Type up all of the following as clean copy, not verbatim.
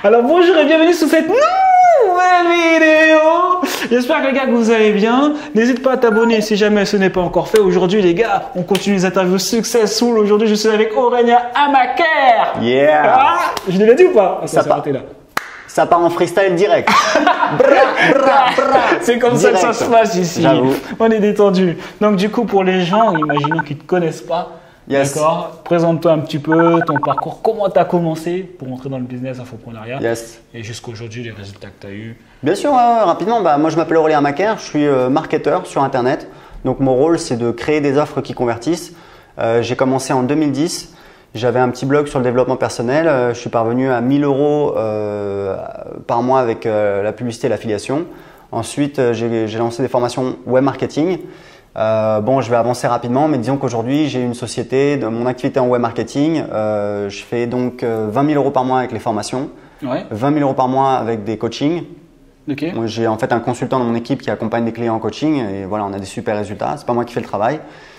Alors bonjour et bienvenue sur cette nouvelle vidéo. J'espère que les gars que vous allez bien. N'hésite pas à t'abonner si jamais ce n'est pas encore fait. Aujourd'hui les gars, on continue les interviews Successful. Aujourd'hui je suis avec Aurélien Amaker. Yeah. Ah, je l'ai dit ou pas? Ça part en freestyle direct. C'est comme ça que ça se passe ici. On est détendu. Donc du coup pour les gens, imaginons qu'ils ne te connaissent pas. Yes. D'accord. Présente-toi un petit peu ton parcours, comment tu as commencé pour entrer dans le business infoprenariat et jusqu'à aujourd'hui les résultats que tu as eu. Bien sûr, rapidement, moi je m'appelle Aurélien Amaker, je suis marketeur sur Internet. Donc mon rôle c'est de créer des offres qui convertissent. J'ai commencé en 2010, j'avais un petit blog sur le développement personnel. Je suis parvenu à 1000 € par mois avec la publicité et l'affiliation. Ensuite j'ai lancé des formations web marketing. Je vais avancer rapidement, mais disons qu'aujourd'hui j'ai une société, de mon activité en web marketing. Je fais donc 20 000 € par mois avec les formations, 20 000 € par mois avec des coachings. Okay. J'ai en fait un consultant dans mon équipe qui accompagne des clients en coaching et voilà, on a des super résultats. C'est pas moi qui fais le travail.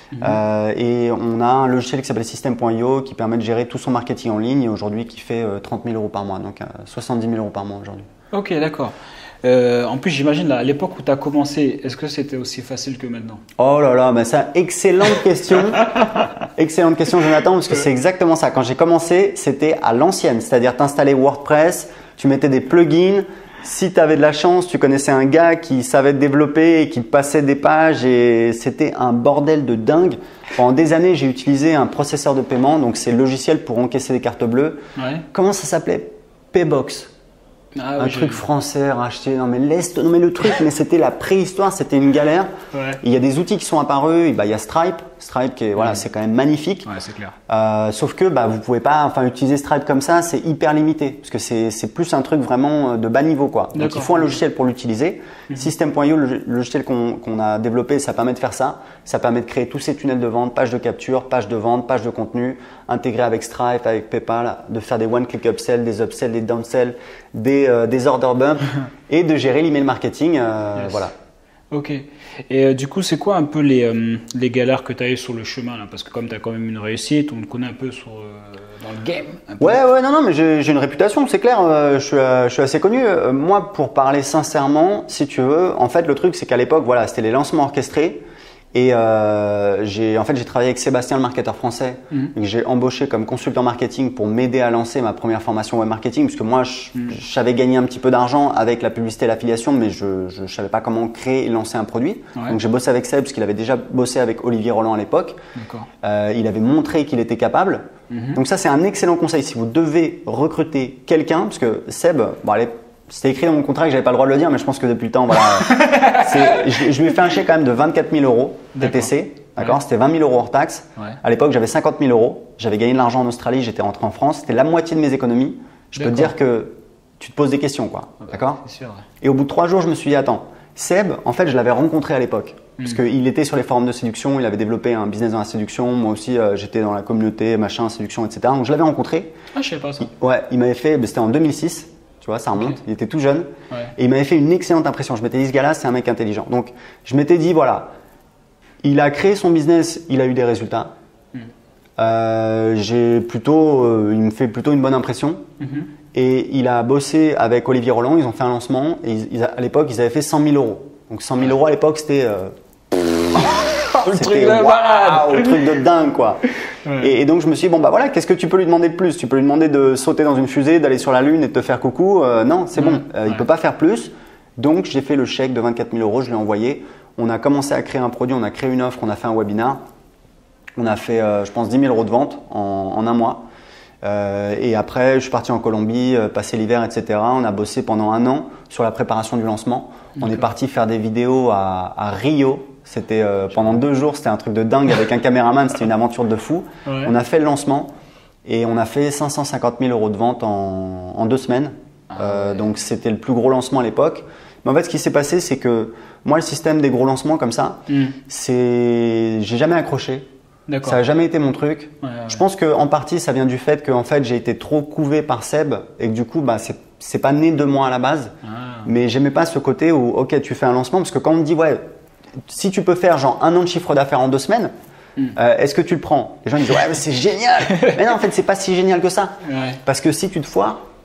Et on a un logiciel qui s'appelle System.io qui permet de gérer tout son marketing en ligne et aujourd'hui qui fait 30 000 € par mois, donc 70 000 € par mois aujourd'hui. Ok, d'accord. En plus, j'imagine à l'époque où tu as commencé, est-ce que c'était aussi facile que maintenant? Oh là là, ça, excellente question. Excellente question, Jonathan, parce que c'est exactement ça. Quand j'ai commencé, c'était à l'ancienne, c'est-à-dire t'installer WordPress, tu mettais des plugins. Si tu avais de la chance, tu connaissais un gars qui savait te développer et qui te passait des pages et c'était un bordel de dingue. Pendant des années, j'ai utilisé un processeur de paiement, donc c'est le logiciel pour encaisser des cartes bleues. Comment ça s'appelait? Paybox. Un truc français racheté, non mais laisse tomber le truc, mais c'était la préhistoire, c'était une galère. Il y a des outils qui sont apparus, il y a Stripe qui est, voilà, c'est quand même magnifique. Ouais, c'est clair. Sauf que vous pouvez pas, utiliser Stripe comme ça, c'est hyper limité parce que c'est plus un truc vraiment de bas niveau quoi. Donc il faut un logiciel pour l'utiliser. System.io, le logiciel qu'on a développé, ça permet de faire ça. Ça permet de créer tous ces tunnels de vente, pages de capture, pages de vente, pages de contenu, intégrés avec Stripe, avec PayPal, de faire des one-click upsell, des upsells, des downsell, des order bumps et de gérer l'email marketing. Voilà. Ok. Et du coup, c'est quoi un peu les galères que tu as eues sur le chemin là? Parce que comme tu as quand même une réussite, on te connaît un peu dans le game. Non, mais j'ai une réputation, c'est clair. Je suis assez connu. Moi, pour parler sincèrement, si tu veux, en fait, le truc, c'est qu'à l'époque, voilà, c'était les lancements orchestrés. Et j'ai travaillé avec Sébastien, le marketeur français, que j'ai embauché comme consultant marketing pour m'aider à lancer ma première formation web marketing, parce que moi, je savais gagner un petit peu d'argent avec la publicité et l'affiliation, mais je ne savais pas comment créer et lancer un produit. Donc j'ai bossé avec Seb, parce qu'il avait déjà bossé avec Olivier Roland à l'époque. Il avait montré qu'il était capable. Donc ça, c'est un excellent conseil. Si vous devez recruter quelqu'un, parce que Seb, c'était écrit dans mon contrat que j'avais pas le droit de le dire, mais je pense que depuis le temps, voilà. Je lui ai fait un chèque quand même de 24 000 € TTC. D'accord. C'était 20 000 € hors taxe. À l'époque, j'avais 50 000 €. J'avais gagné de l'argent en Australie. J'étais rentré en France. C'était la moitié de mes économies. Je peux te dire que tu te poses des questions, quoi. D'accord. Et au bout de 3 jours, je me suis dit, attends, Seb, en fait, je l'avais rencontré à l'époque. Parce qu'il était sur les forums de séduction. Il avait développé un business dans la séduction. Moi aussi, j'étais dans la communauté, séduction, etc. Donc, je l'avais rencontré. Ah, je sais pas ça. Il m'avait fait, c'était en 2006. Tu vois, ça remonte. Il était tout jeune. Et il m'avait fait une excellente impression. Je m'étais dit, ce gars-là, c'est un mec intelligent. Donc, je m'étais dit, voilà, il a créé son business, il a eu des résultats. Il me fait plutôt une bonne impression. Et il a bossé avec Olivier Roland. Ils ont fait un lancement. Et à l'époque, ils avaient fait 100 000 €. Donc, 100 000 € à l'époque, c'était… le truc de malade, le truc de dingue quoi. Et donc je me suis dit voilà, qu'est-ce que tu peux lui demander de plus? Tu peux lui demander de sauter dans une fusée, d'aller sur la lune et de te faire coucou? Non, c'est bon, il peut pas faire plus. Donc j'ai fait le chèque de 24 000 €, je l'ai envoyé. On a commencé à créer un produit, on a créé une offre, on a fait un webinar. On a fait, je pense, 10 000 € de vente en un mois. Et après, je suis parti en Colombie, passer l'hiver, etc. On a bossé pendant 1 an sur la préparation du lancement. On est parti faire des vidéos à Rio. C'était pendant 2 jours, c'était un truc de dingue avec un caméraman, c'était une aventure de fou. On a fait le lancement et on a fait 550 000 € de vente en 2 semaines. Donc c'était le plus gros lancement à l'époque. Mais en fait, ce qui s'est passé, c'est que moi, le système des gros lancements comme ça, j'ai jamais accroché. Ça n'a jamais été mon truc. Je pense qu'en partie, ça vient du fait que en fait, j'ai été trop couvé par Seb et que du coup, c'est pas né de moi à la base. Mais j'aimais pas ce côté où, ok, tu fais un lancement, parce que quand on me dit, si tu peux faire genre 1 an de chiffre d'affaires en 2 semaines, est-ce que tu le prends? Les gens disent, ouais, mais c'est génial. Mais non, en fait, c'est pas si génial que ça. Parce que si tu te foires,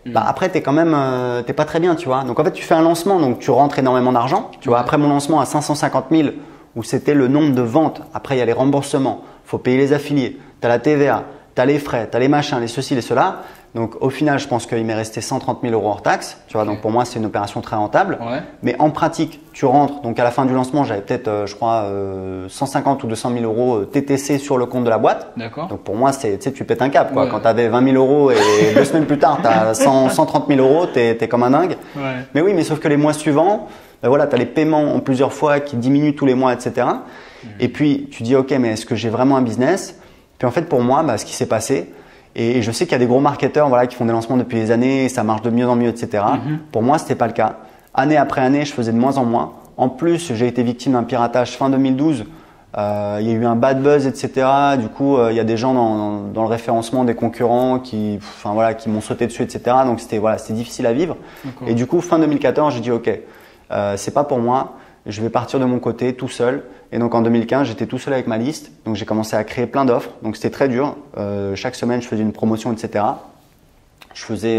bah après t'es quand même t'es pas très bien, tu vois. Donc en fait tu fais un lancement, donc tu rentres énormément d'argent, tu vois. Après mon lancement à 550 000 où c'était le nombre de ventes, après il y a les remboursements, faut payer les affiliés, tu as la TVA, tu as les frais, tu as les machins, les ceci, les cela. Donc au final, je pense qu'il m'est resté 130 000 euros hors taxe. Tu vois, donc pour moi, c'est une opération très rentable. Ouais. Mais en pratique, tu rentres. Donc à la fin du lancement, j'avais peut-être, je crois, 150 ou 200 000 euros TTC sur le compte de la boîte. D'accord. Donc pour moi, c'est, tu sais, tu pètes un cap. Quoi. Ouais. Quand tu avais 20 000 euros et 2 semaines plus tard, tu as 130 000 euros, tu es comme un dingue. Ouais. Mais oui, mais sauf que les mois suivants, ben voilà, tu as les paiements en plusieurs fois qui diminuent tous les mois, etc. Et puis tu dis, ok, mais est-ce que j'ai vraiment un business? Puis en fait, pour moi, bah, ce qui s'est passé, et je sais qu'il y a des gros marketeurs voilà, qui font des lancements depuis des années et ça marche de mieux en mieux, etc. Pour moi, ce n'était pas le cas. Année après année, je faisais de moins en moins. En plus, j'ai été victime d'un piratage fin 2012. Il y a eu un bad buzz, etc. Du coup, il y a des gens dans le référencement des concurrents qui m'ont sauté dessus, etc. Donc, c'était difficile à vivre. Et du coup, fin 2014, j'ai dit, OK, c'est pas pour moi. Je vais partir de mon côté tout seul. Et donc en 2015, j'étais tout seul avec ma liste. Donc j'ai commencé à créer plein d'offres. Donc c'était très dur. Chaque semaine, je faisais une promotion, etc. Je faisais,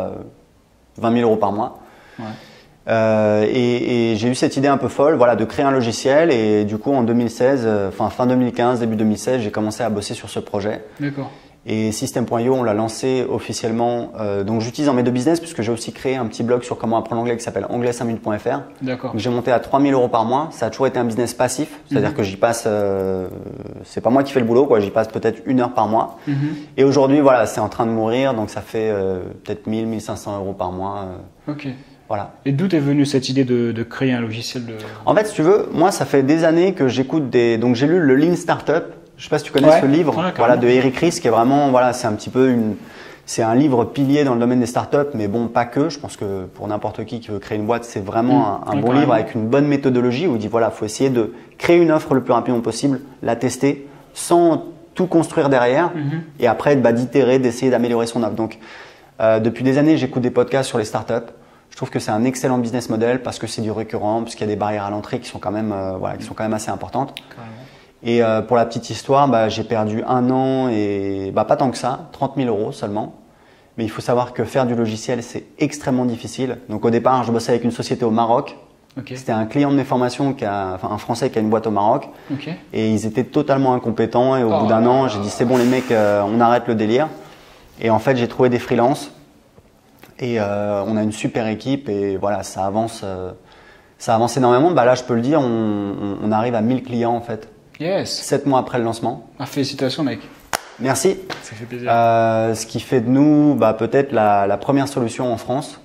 20 000 euros par mois. Ouais. Et j'ai eu cette idée un peu folle, voilà, de créer un logiciel. Et du coup, en 2016, fin 2015, début 2016, j'ai commencé à bosser sur ce projet. D'accord. Et System.io, on l'a lancé officiellement. Donc j'utilise dans mes deux business puisque j'ai aussi créé un petit blog sur comment apprendre l'anglais qui s'appelle anglais5minutes.fr. D'accord. J'ai monté à 3 000 euros par mois. Ça a toujours été un business passif, c'est-à-dire que j'y passe. C'est pas moi qui fais le boulot, quoi. J'y passe peut-être 1 heure par mois. Et aujourd'hui, voilà, c'est en train de mourir, donc ça fait peut-être 1 000, 1 500 euros par mois. Ok. Voilà. Et d'où est venue cette idée de créer un logiciel de... En fait, si tu veux, moi, ça fait des années que j'écoute des. Donc j'ai lu le Lean Startup. Je sais pas si tu connais ce livre, voilà, de Eric Ries, qui est vraiment, voilà, c'est un petit peu c'est un livre pilier dans le domaine des startups, mais bon, pas que. Je pense que pour n'importe qui veut créer une boîte, c'est vraiment un bon livre avec une bonne méthodologie où il dit voilà, faut essayer de créer une offre le plus rapidement possible, la tester, sans tout construire derrière, et après, d'itérer, d'essayer d'améliorer son offre. Donc, depuis des années, j'écoute des podcasts sur les startups. Je trouve que c'est un excellent business model parce que c'est du récurrent, parce qu'il y a des barrières à l'entrée qui sont quand même, qui sont quand même assez importantes. Carrément. Et pour la petite histoire, j'ai perdu 1 an et pas tant que ça, 30 000 euros seulement. Mais il faut savoir que faire du logiciel, c'est extrêmement difficile. Donc au départ, je bossais avec une société au Maroc. Okay. C'était un client de mes formations, un Français qui a une boîte au Maroc. Okay. Et ils étaient totalement incompétents. Et au bout d'1 an, j'ai dit c'est bon les mecs, on arrête le délire. Et en fait, j'ai trouvé des freelances. Et on a une super équipe et voilà, ça avance énormément. Là, je peux le dire, on arrive à 1000 clients en fait. Yes. 7 mois après le lancement. Ah, félicitations mec. Merci. Ça fait plaisir. Ce qui fait de nous peut-être la première solution en France.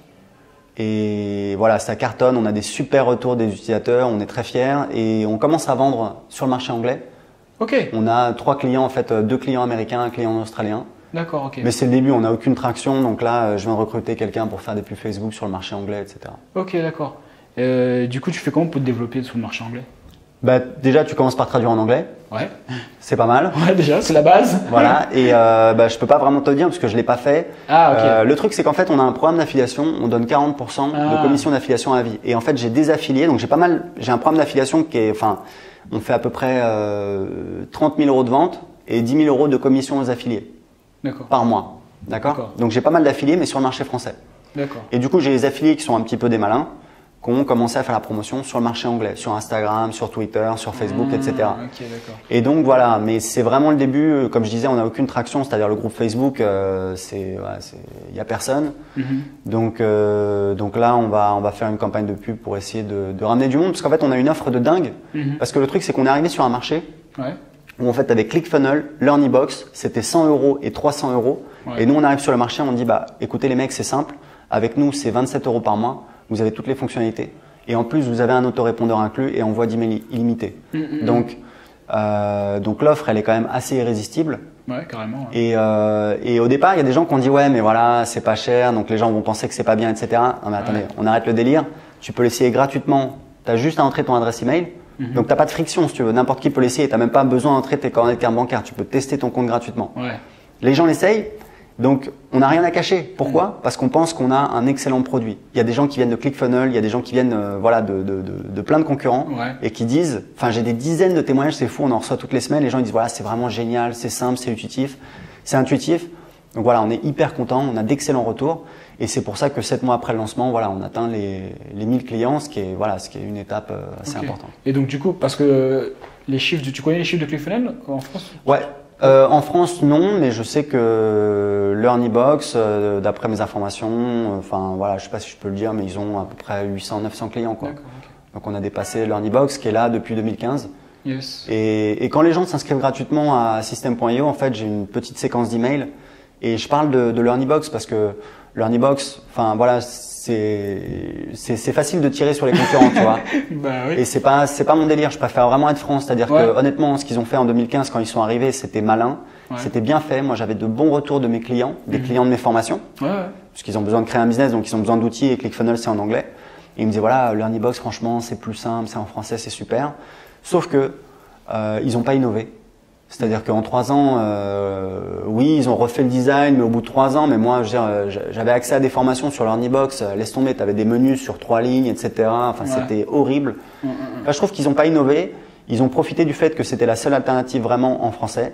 Et voilà, ça cartonne, on a des super retours des utilisateurs, on est très fiers et on commence à vendre sur le marché anglais. Ok. On a 3 clients en fait, 2 clients américains, un client australien. D'accord, ok. Mais c'est le début, on n'a aucune traction, donc là je viens de recruter quelqu'un pour faire des pubs Facebook sur le marché anglais, etc. Ok, d'accord. Du coup, tu fais comment pour te développer sur le marché anglais? Déjà, tu commences par traduire en anglais. Ouais. C'est pas mal. Ouais, déjà, c'est la base. Voilà. Et je peux pas vraiment te dire parce que je l'ai pas fait. Ah, ok. Le truc, c'est qu'en fait, on a un programme d'affiliation. On donne 40% de commission d'affiliation à vie. Et en fait, j'ai des affiliés. Donc, j'ai un programme d'affiliation qui est, on fait à peu près 30 000 euros de vente et 10 000 euros de commission aux affiliés. D'accord. Par mois. D'accord. Donc, j'ai pas mal d'affiliés, mais sur le marché français. D'accord. Et du coup, j'ai les affiliés qui sont un petit peu des malins, qui ont commencé à faire la promotion sur le marché anglais, sur Instagram, sur Twitter, sur Facebook, etc. Ok, d'accord. Et donc voilà, mais c'est vraiment le début. Comme je disais, on n'a aucune traction, c'est-à-dire le groupe Facebook, y a personne. Donc là, on va faire une campagne de pub pour essayer de ramener du monde, parce qu'en fait, on a une offre de dingue. Parce que le truc, c'est qu'on est arrivé sur un marché où en fait, avec ClickFunnels, LearnyBox, c'était 100 euros et 300 euros. Ouais. Et nous, on arrive sur le marché, on dit écoutez les mecs, c'est simple. Avec nous, c'est 27 euros par mois. Vous avez toutes les fonctionnalités. Et en plus, vous avez un autorépondeur inclus et envoi d'email illimité. Donc l'offre, elle est quand même assez irrésistible. Ouais, carrément. Ouais. Et au départ, il y a des gens qui ont dit ouais, mais voilà, c'est pas cher, donc les gens vont penser que c'est pas bien, etc. Non mais attendez, on arrête le délire. Tu peux l'essayer gratuitement. Tu as juste à entrer ton adresse email. Donc t'as pas de friction si tu veux. N'importe qui peut l'essayer. T'as même pas besoin d'entrer tes coordonnées de carte bancaire. Tu peux tester ton compte gratuitement. Ouais. Les gens l'essayent. Donc, on n'a rien à cacher. Pourquoi? Parce qu'on pense qu'on a un excellent produit. Il y a des gens qui viennent de ClickFunnels, il y a des gens qui viennent de plein de concurrents et qui disent, j'ai des dizaines de témoignages, c'est fou, on en reçoit toutes les semaines. Les gens ils disent voilà, c'est vraiment génial, c'est simple, c'est intuitif, Donc voilà, on est hyper content, on a d'excellents retours. Et c'est pour ça que 7 mois après le lancement, voilà, on atteint les 1000 clients, ce qui est une étape assez importante. Et donc du coup, parce que les chiffres, tu connais les chiffres de ClickFunnels en France? Ouais. En France, non, mais je sais que LearnyBox, d'après mes informations, enfin voilà, je sais pas si je peux le dire, mais ils ont à peu près 800-900 clients, quoi. Donc on a dépassé LearnyBox qui est là depuis 2015. Yes. Et quand les gens s'inscrivent gratuitement à System.io, en fait, j'ai une petite séquence d'emails et je parle de LearnyBox parce que LearnyBox, enfin voilà, c'est facile de tirer sur les concurrents, tu vois. Bah, oui. Et c'est pas mon délire. Je préfère vraiment être franc, c'est-à-dire que honnêtement, ce qu'ils ont fait en 2015 quand ils sont arrivés, c'était malin, c'était bien fait. Moi, j'avais de bons retours de mes clients, des clients de mes formations, parce qu'ils ont besoin de créer un business, donc ils ont besoin d'outils et ClickFunnels c'est en anglais. Et ils me disaient voilà, LearnyBox, franchement, c'est plus simple, c'est en français, c'est super. Sauf que ils n'ont pas innové. C'est-à-dire qu'en 3 ans, oui, ils ont refait le design, mais au bout de 3 ans, mais moi, j'avais accès à des formations sur LearnyBox, laisse tomber, tu avais des menus sur 3 lignes, etc. Enfin, c'était horrible. Enfin, je trouve qu'ils n'ont pas innové. Ils ont profité du fait que c'était la seule alternative vraiment en français.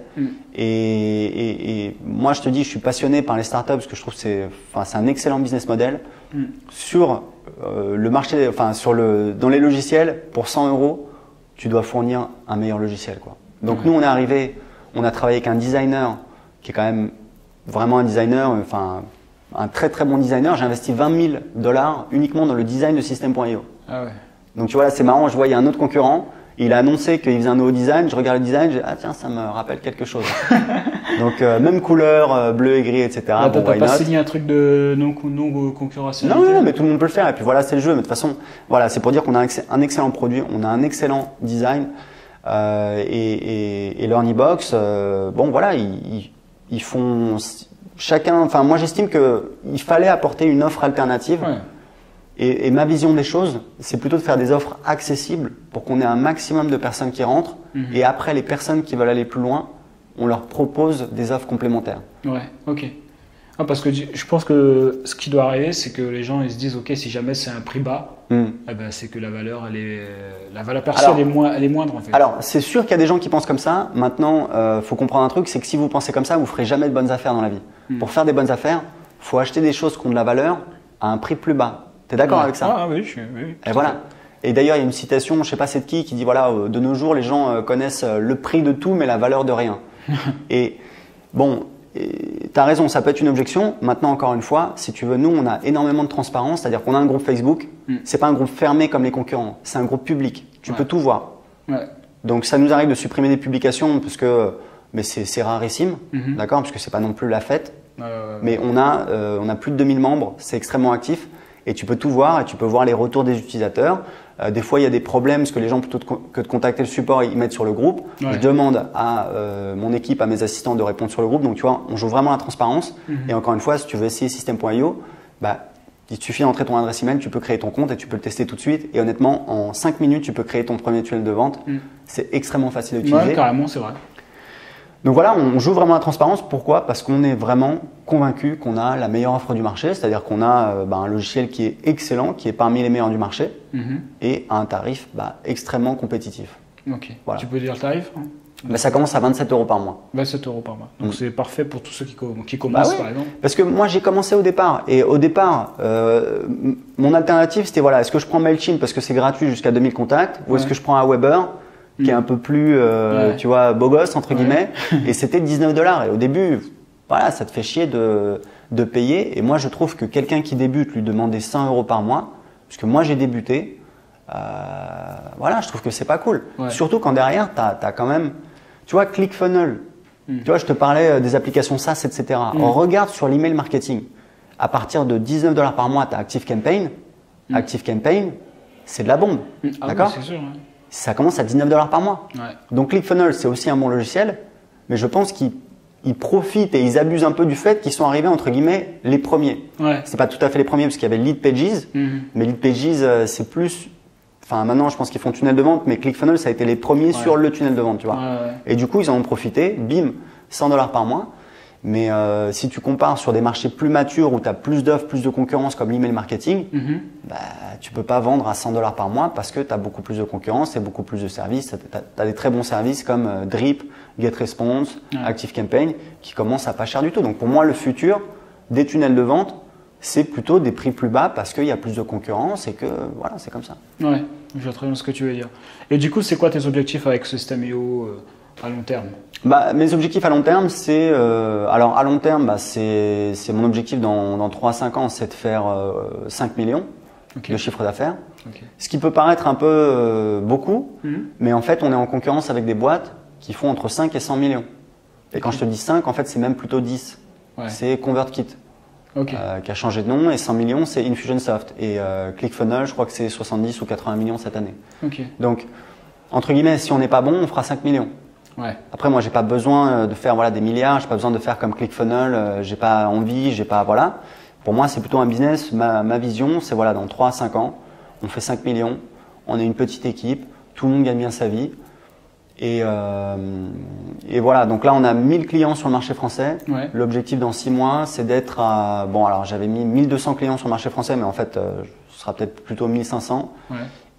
Et moi, je te dis, je suis passionné par les startups parce que je trouve que c'est un excellent business model. Sur le marché, enfin, dans les logiciels, pour 100 €, tu dois fournir un meilleur logiciel, quoi. Donc nous, on est arrivé, on a travaillé avec un designer qui est quand même vraiment un designer, enfin un très très bon designer. J'ai investi 20 000 $ uniquement dans le design de System.io. Ah ouais. Donc tu vois là, c'est marrant, je vois il y a un autre concurrent, il a annoncé qu'il faisait un nouveau design, je regarde le design, je dis ah tiens, ça me rappelle quelque chose. Donc même couleur, bleu et gris, etc. Ah, t'as pas signé un truc de non concurrentialité? Non, mais tout le monde peut le faire. Et puis voilà, c'est le jeu. Mais de toute façon, voilà, c'est pour dire qu'on a un excellent produit, on a un excellent design. Et LearnyBox, bon voilà, ils font chacun. Enfin, moi j'estime que il fallait apporter une offre alternative. Et ma vision des choses, c'est plutôt de faire des offres accessibles pour qu'on ait un maximum de personnes qui rentrent. Et après, les personnes qui veulent aller plus loin, on leur propose des offres complémentaires. Ouais, ok. Ah, parce que je pense que ce qui doit arriver, c'est que les gens ils se disent ok, si jamais c'est un prix bas, eh ben, c'est que la valeur perçue elle est moindre en fait. Alors c'est sûr qu'il y a des gens qui pensent comme ça. Maintenant, faut comprendre un truc, c'est que si vous pensez comme ça, vous ferez jamais de bonnes affaires dans la vie. Pour faire des bonnes affaires, faut acheter des choses qui ont de la valeur à un prix plus bas. T'es d'accord avec ça? Ah oui, oui. Et voilà. Et d'ailleurs, il y a une citation, je sais pas c'est de qui dit voilà, de nos jours, les gens connaissent le prix de tout, mais la valeur de rien. Et bon. Tu as raison, ça peut être une objection. Maintenant, encore une fois, si tu veux, nous, on a énormément de transparence, c'est-à-dire qu'on a un groupe Facebook. C'est pas un groupe fermé comme les concurrents, c'est un groupe public. Tu peux tout voir. Donc, ça nous arrive de supprimer des publications parce que, mais c'est rarissime, d'accord, parce que c'est pas non plus la fête. Mais on a plus de 2000 membres, c'est extrêmement actif. Et tu peux tout voir et tu peux voir les retours des utilisateurs. Des fois, il y a des problèmes parce que les gens, plutôt que de contacter le support, ils mettent sur le groupe. Je demande à mon équipe, à mes assistants de répondre sur le groupe. Donc, tu vois, on joue vraiment la transparence. Et encore une fois, si tu veux essayer System.io, bah, il te suffit d'entrer ton adresse email, tu peux créer ton compte et tu peux le tester tout de suite. Et honnêtement, en 5 minutes, tu peux créer ton premier tunnel de vente. C'est extrêmement facile à utiliser. Ouais, carrément, c'est vrai. Donc voilà, on joue vraiment la transparence. Pourquoi? Parce qu'on est vraiment convaincu qu'on a la meilleure offre du marché, c'est-à-dire qu'on a un logiciel qui est excellent, qui est parmi les meilleurs du marché et à un tarif extrêmement compétitif. Ok. Voilà. Tu peux dire le tarif? Ça commence à 27 € par mois. 27 € par mois. Donc c'est parfait pour tous ceux qui commencent par exemple. Parce que moi j'ai commencé au départ et au départ mon alternative c'était voilà, est-ce que je prends Mailchimp parce que c'est gratuit jusqu'à 2000 contacts ou est-ce que je prends Aweber qui est un peu plus tu vois beau gosse entre guillemets et c'était 19 $. Et au début voilà, ça te fait chier de payer et moi je trouve que quelqu'un qui débute lui demander 100 € par mois parce que moi j'ai débuté voilà, je trouve que c'est pas cool. Surtout quand derrière tu as quand même tu vois ClickFunnels. Tu vois, je te parlais des applications SaaS, etc. On regarde sur l'email marketing. À partir de 19 $ par mois, tu as ActiveCampaign. ActiveCampaign, c'est de la bombe. D'accord? Oui, c'est sûr. Ça commence à 19 $ par mois. Donc ClickFunnels, c'est aussi un bon logiciel, mais je pense qu'ils profitent et ils abusent un peu du fait qu'ils sont arrivés entre guillemets les premiers. C'est pas tout à fait les premiers parce qu'il y avait Leadpages, mais Leadpages c'est plus. Enfin, maintenant, je pense qu'ils font tunnel de vente, mais ClickFunnels, ça a été les premiers sur le tunnel de vente, tu vois. Et du coup, ils en ont profité. Bim, 100 $ par mois. Mais si tu compares sur des marchés plus matures où tu as plus d'offres, plus de concurrence comme l'email marketing, tu peux pas vendre à 100 $ par mois parce que tu as beaucoup plus de concurrence et beaucoup plus de services. Tu as des très bons services comme Drip, GetResponse, ActiveCampaign qui commencent à pas cher du tout. Donc pour moi, le futur des tunnels de vente, c'est plutôt des prix plus bas parce qu'il y a plus de concurrence et que voilà, c'est comme ça. Ouais, je vois très bien ce que tu veux dire. Et du coup, c'est quoi tes objectifs avec System.io à long terme? Bah, mes objectifs à long terme, c'est alors à long terme, bah, c'est mon objectif dans 3 à 5 ans, c'est de faire 5 millions de chiffre d'affaires. Ce qui peut paraître un peu beaucoup, mais en fait, on est en concurrence avec des boîtes qui font entre 5 et 100 millions. Et quand je te dis 5, en fait, c'est même plutôt 10. Ouais. C'est ConvertKit qui a changé de nom, et 100 millions, c'est Infusionsoft. Et ClickFunnels, je crois que c'est 70 ou 80 millions cette année. Donc, entre guillemets, si on n'est pas bon, on fera 5 millions. Ouais. Après, moi, j'ai pas besoin de faire des milliards, j'ai pas besoin de faire comme ClickFunnels, j'ai pas envie, j'ai pas voilà. Pour moi, c'est plutôt un business. Ma vision, c'est dans 3 à 5 ans, on fait 5 millions, on est une petite équipe, tout le monde gagne bien sa vie. Et voilà, donc là, on a 1000 clients sur le marché français. Ouais. L'objectif dans 6 mois, c'est d'être à… Bon, alors j'avais mis 1200 clients sur le marché français, mais en fait, ce sera peut-être plutôt 1500. Ouais.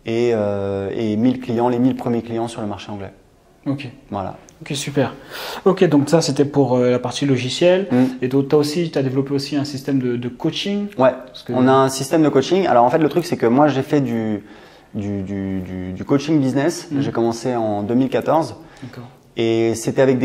Et 1000 clients, les 1000 premiers clients sur le marché anglais. Ok. Voilà. Ok, super. Ok, donc ça, c'était pour la partie logicielle. Et tu as développé aussi un système de coaching. Ouais, on a un système de coaching. Alors en fait, le truc, c'est que moi, j'ai fait du coaching business. J'ai commencé en 2014. D'accord. Et c'était avec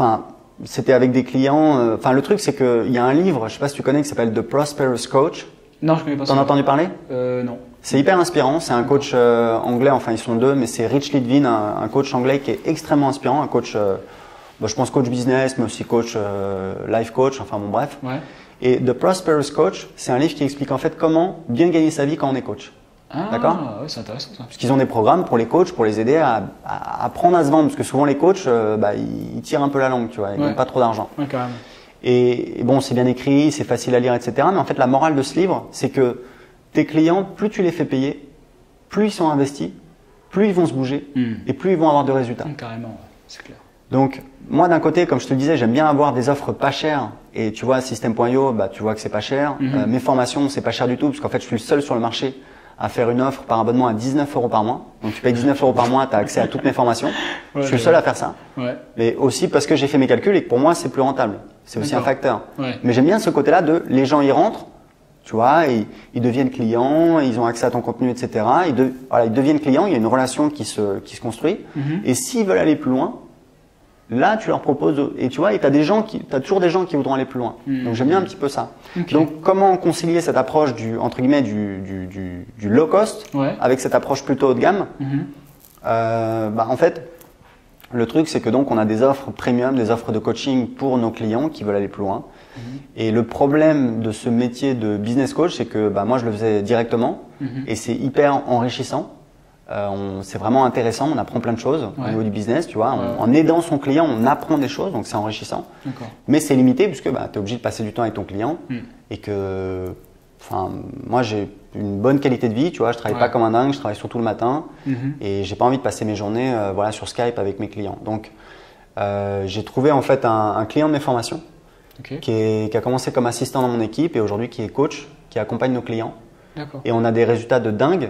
des clients. Enfin, le truc, c'est qu'il y a un livre, je sais pas si tu connais, qui s'appelle The Prosperous Coach. Non, je connais pas ça. T'en as entendu parler? Non. C'est hyper inspirant. C'est un coach anglais. Enfin, ils sont deux, mais c'est Rich Litvin, un coach anglais qui est extrêmement inspirant. Un coach, je pense coach business, mais aussi coach life coach. Enfin bon, bref. Ouais. Et The Prosperous Coach, c'est un livre qui explique en fait comment bien gagner sa vie quand on est coach. D'accord. Ouais, c'est intéressant ça. Parce qu'ils ont des programmes pour les coachs, pour les aider à apprendre à se vendre. Parce que souvent les coachs, ils tirent un peu la langue, tu vois. Ils n'ont pas trop d'argent. Ouais, carrément. Et bon, c'est bien écrit, c'est facile à lire, etc. Mais en fait, la morale de ce livre, c'est que tes clients, plus tu les fais payer, plus ils sont investis, plus ils vont se bouger et plus ils vont avoir de résultats. Carrément, c'est clair. Donc, moi d'un côté, comme je te le disais, j'aime bien avoir des offres pas chères. Et tu vois, System.io, tu vois que c'est pas cher. Mes formations, c'est pas cher du tout parce qu'en fait, je suis le seul sur le marché à faire une offre par abonnement à 19 € par mois. Donc, tu payes 19 € par mois, tu as accès à toutes mes formations. Ouais, je suis le seul à faire ça. Ouais. Mais aussi parce que j'ai fait mes calculs et que pour moi, c'est plus rentable. C'est aussi un facteur. Ouais. Mais j'aime bien ce côté-là de les gens y rentrent. Tu vois, ils deviennent clients, ils ont accès à ton contenu, etc. Ils deviennent clients, il y a une relation qui se construit. Et s'ils veulent aller plus loin, là, tu leur proposes. Et tu vois, et t'as toujours des gens qui voudront aller plus loin. Donc j'aime bien un petit peu ça. Donc comment concilier cette approche entre guillemets du low cost avec cette approche plutôt haut de gamme? En fait, le truc c'est que donc on a des offres premium, des offres de coaching pour nos clients qui veulent aller plus loin. Et le problème de ce métier de business coach, c'est que moi je le faisais directement et c'est hyper enrichissant. C'est vraiment intéressant, on apprend plein de choses au niveau du business, tu vois. En aidant son client, on apprend des choses, donc c'est enrichissant. Mais c'est limité puisque tu es obligé de passer du temps avec ton client et que, moi j'ai une bonne qualité de vie, tu vois. Je travaille pas comme un dingue, je travaille surtout le matin et j'ai pas envie de passer mes journées sur Skype avec mes clients. Donc j'ai trouvé en fait un client de mes formations. Qui a commencé comme assistant dans mon équipe et aujourd'hui qui est coach, qui accompagne nos clients. Et on a des résultats de dingue.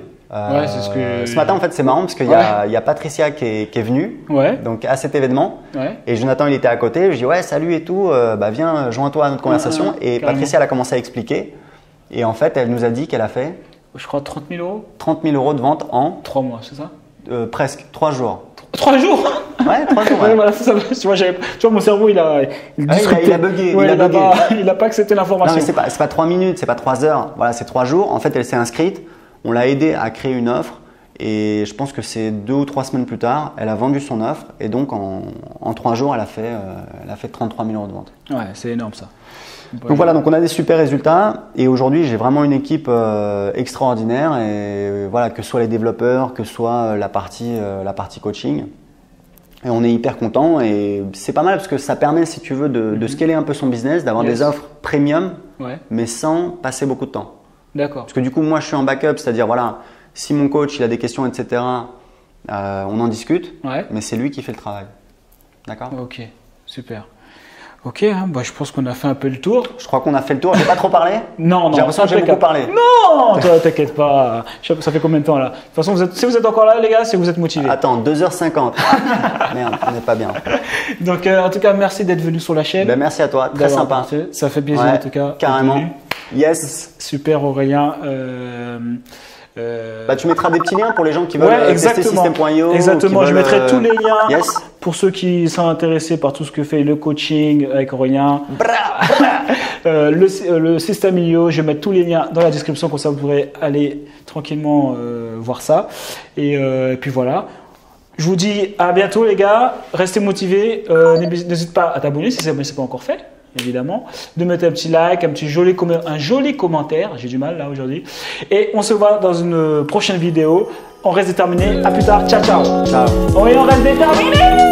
Ce matin, en fait, c'est marrant parce qu'il y a Patricia qui est venue donc à cet événement. Et Jonathan, il était à côté. Je dis ouais, salut et tout. Viens, joins-toi à notre conversation. Et carrément. Patricia, elle a commencé à expliquer. Et en fait, elle nous a dit qu'elle a fait… Je crois 30 000 €. 30 000 € de vente en… 3 mois, c'est ça presque, 3 jours. 3 jours? Ouais, 3 jours. Ouais. Voilà, tu vois, mon cerveau, il a bugué. Il a pas accepté l'information. Non, mais c'est pas 3 minutes, c'est pas 3 heures. Voilà, c'est 3 jours. En fait, elle s'est inscrite. On l'a aidée à créer une offre. Et je pense que c'est 2 ou 3 semaines plus tard, elle a vendu son offre. Et donc, en 3 jours, elle a fait 33 000 € de vente. Ouais, c'est énorme ça. Donc voilà, donc on a des super résultats et aujourd'hui j'ai vraiment une équipe extraordinaire et voilà, que ce soit les développeurs, que ce soit la partie coaching. Et on est hyper content et c'est pas mal parce que ça permet, si tu veux, de scaler un peu son business, d'avoir des offres premium, mais sans passer beaucoup de temps. D'accord. Parce que du coup, moi je suis en backup, c'est-à-dire voilà, si mon coach il a des questions, etc., on en discute, mais c'est lui qui fait le travail. D'accord ? Ok, super. Ok, je pense qu'on a fait un peu le tour. Je crois qu'on a fait le tour. J'ai pas trop parlé? Non. J'ai l'impression que j'ai beaucoup parlé. Non, toi, t'inquiète pas. Ça fait combien de temps là? De toute façon, si vous êtes encore là, les gars, c'est que vous êtes motivés. Attends, 2h50. Merde, on n'est pas bien. Donc, en tout cas, merci d'être venu sur la chaîne. Merci à toi. Très sympa. Ça fait plaisir en tout cas. Carrément. Yes. Super Aurélien. Bah, tu mettras des petits liens pour les gens qui veulent tester System.io. Exactement, je mettrai tous les liens yes. pour ceux qui sont intéressés par tout ce que fait le coaching avec Aurélien. Le System.io, je vais mettre tous les liens dans la description, comme ça vous pourrez aller tranquillement voir ça. Et puis voilà. Je vous dis à bientôt les gars, restez motivés, n'hésite pas à t'abonner si ce n'est pas encore fait. Évidemment, de mettre un petit like, un joli commentaire, j'ai du mal là aujourd'hui. Et on se voit dans une prochaine vidéo. On reste déterminé. À plus tard. Ciao, ciao. Ciao. Oui, on reste déterminé.